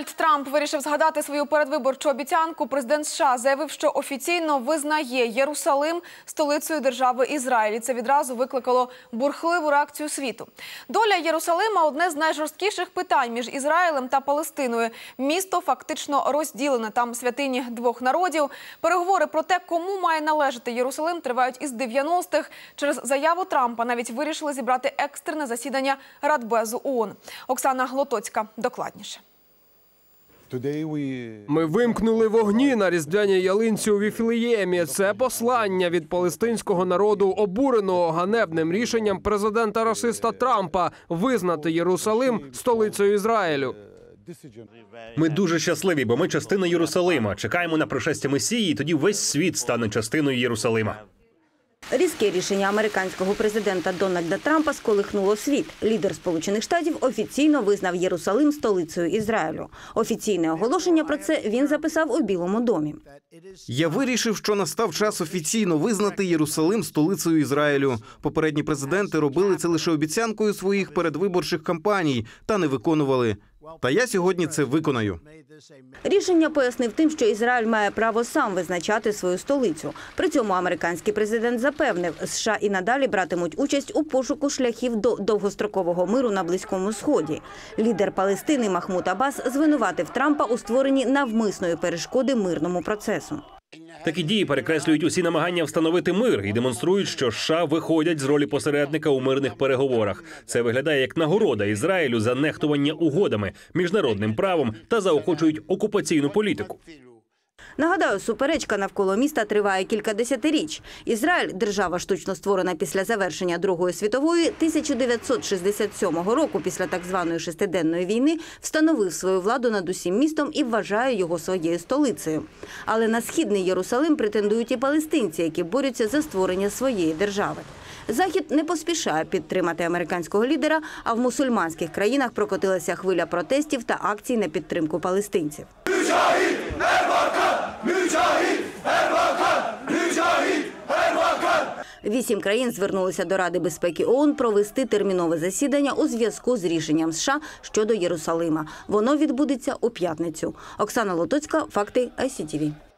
Дональд Трамп вирішив згадати свою передвиборчу обіцянку. Президент США заявив, що офіційно визнає Єрусалим столицею держави Ізраїль. І це відразу викликало бурхливу реакцію світу. Доля Єрусалима – одне з найжорсткіших питань між Ізраїлем та Палестиною. Місто фактично розділене. Там святині двох народів. Переговори про те, кому має належати Єрусалим, тривають із 90-х. Через заяву Трампа навіть вирішили зібрати екстрене засідання Радбезу ООН. Оксана Глотоцька докладніше. Ми вимкнули вогні на різдвяній ялинці у Віфлеємі. Це послання від палестинського народу, обуреного ганебним рішенням президента-расиста Трампа визнати Єрусалим столицею Ізраїлю. Ми дуже щасливі, бо ми частина Єрусалима. Чекаємо на пришестя Месії, і тоді весь світ стане частиною Єрусалима. Різке рішення американського президента Дональда Трампа сколихнуло світ. Лідер Сполучених Штатів офіційно визнав Єрусалим столицею Ізраїлю. Офіційне оголошення про це він записав у Білому домі. Я вирішив, що настав час офіційно визнати Єрусалим столицею Ізраїлю. Попередні президенти робили це лише обіцянкою своїх передвиборчих кампаній та не виконували. Та я сьогодні це виконаю. Рішення пояснив тим, що Ізраїль має право сам визначати свою столицю. При цьому американський президент запевнив, США і надалі братимуть участь у пошуку шляхів до довгострокового миру на Близькому Сході. Лідер Палестини Махмуд Аббас звинуватив Трампа у створенні навмисної перешкоди мирному процесу. Такі дії перекреслюють усі намагання встановити мир і демонструють, що США виходять з ролі посередника у мирних переговорах. Це виглядає як нагорода Ізраїлю за нехтування угодами, міжнародним правом та заохочують окупаційну політику. Нагадаю, суперечка навколо міста триває кілька десятиріч. Ізраїль, держава штучно створена після завершення Другої світової, 1967 року, після так званої шестиденної війни, встановив свою владу над усім містом і вважає його своєю столицею. Але на східний Єрусалим претендують і палестинці, які борються за створення своєї держави. Захід не поспішає підтримати американського лідера, а в мусульманських країнах прокотилася хвиля протестів та акцій на підтримку палестинців. 8 країн звернулися до Ради безпеки ООН провести термінове засідання у зв'язку з рішенням США щодо Єрусалима. Воно відбудеться у п'ятницю. Оксана Лотоцька, факти ICTV.